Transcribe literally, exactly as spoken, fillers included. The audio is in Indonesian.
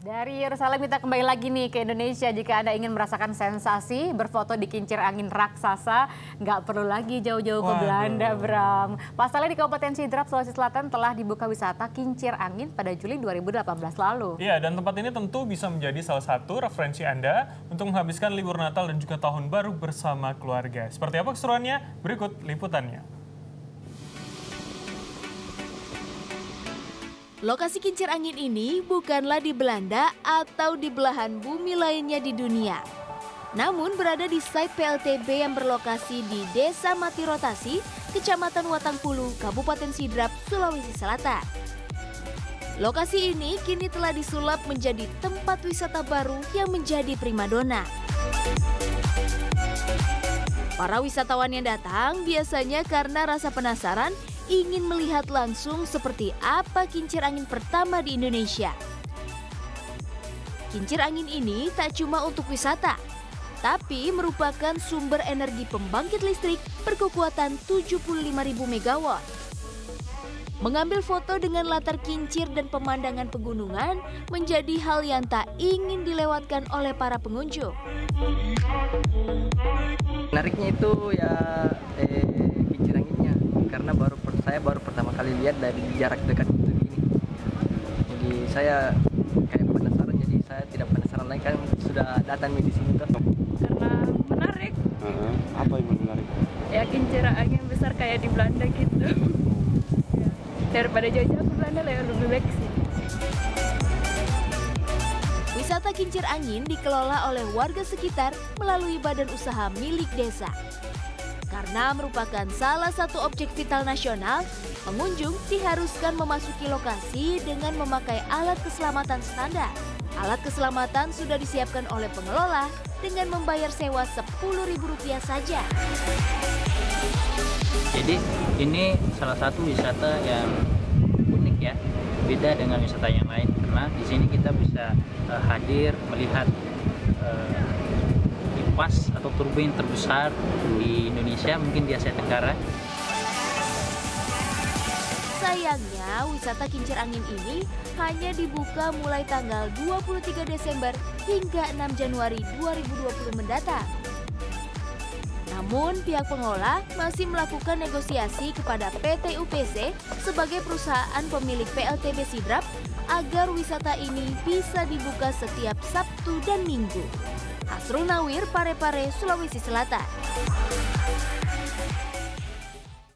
Dari Yerusalem kita kembali lagi nih ke Indonesia. Jika Anda ingin merasakan sensasi berfoto di kincir angin raksasa, nggak perlu lagi jauh-jauh ke Belanda, Bram. Pasalnya di Kabupaten Sidrap, Sulawesi Selatan telah dibuka wisata kincir angin pada Juli dua ribu delapan belas lalu. Iya, dan tempat ini tentu bisa menjadi salah satu referensi Anda untuk menghabiskan libur Natal dan juga Tahun Baru bersama keluarga. Seperti apa keseruannya? Berikut liputannya. Lokasi kincir angin ini bukanlah di Belanda atau di belahan bumi lainnya di dunia. Namun berada di site P L T B yang berlokasi di Desa Mati Rotasi, Kecamatan Watangpulu, Kabupaten Sidrap, Sulawesi Selatan. Lokasi ini kini telah disulap menjadi tempat wisata baru yang menjadi primadona. Para wisatawan yang datang biasanya karena rasa penasaran ingin melihat langsung seperti apa kincir angin pertama di Indonesia. Kincir angin ini tak cuma untuk wisata, tapi merupakan sumber energi pembangkit listrik berkekuatan tujuh puluh lima ribu megawatt. Mengambil foto dengan latar kincir dan pemandangan pegunungan menjadi hal yang tak ingin dilewatkan oleh para pengunjung. Menariknya itu ya eh, kincir anginnya, karena baru saya baru pertama kali lihat dari jarak dekat itu gini. Jadi saya kayak penasaran, jadi saya tidak penasaran lagi kan sudah datang di sini tuh. Karena menarik. Uh-huh. Apa yang menarik? Ya kincir angin besar kayak di Belanda gitu. Ya. Daripada jauh-jauh ke Belanda lebih baik sih. Wisata kincir angin dikelola oleh warga sekitar melalui badan usaha milik desa. Karena merupakan salah satu objek vital nasional, pengunjung diharuskan memasuki lokasi dengan memakai alat keselamatan standar. Alat keselamatan sudah disiapkan oleh pengelola dengan membayar sewa sepuluh ribu rupiah saja. Jadi ini salah satu wisata yang unik ya, beda dengan wisata yang lain karena di sini kita bisa uh, hadir melihat uh, kipas atau turbin terbesar di Indonesia, mungkin di Asia Tenggara. Sayangnya wisata kincir angin ini hanya dibuka mulai tanggal dua puluh tiga Desember hingga enam Januari dua ribu dua puluh mendatang. Namun pihak pengelola masih melakukan negosiasi kepada P T U P C sebagai perusahaan pemilik P L T B Sidrap agar wisata ini bisa dibuka setiap Sabtu dan Minggu. Asrul Nawir, Parepare, Sulawesi Selatan.